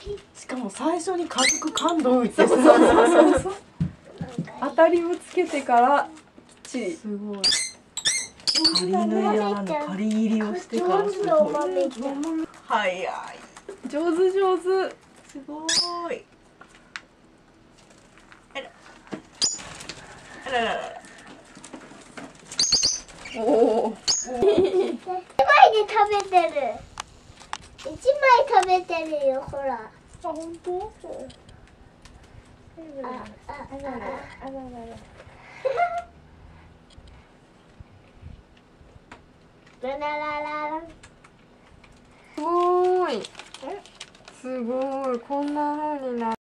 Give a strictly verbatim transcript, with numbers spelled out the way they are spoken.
しかも最初に軽く感動を打ってさ、 当たりをつけてからきっちり。 すごい。仮縫いやらぬ仮切りをしてからすごい。早い。 上手上手。 すごい。あら。あららら。 おお。 一枚で食べてる。一枚食べてるよ、ほら。あ、 本当？ あ、あ、あ、あららら。ララララ。 すごい。すごい。こんな風になる。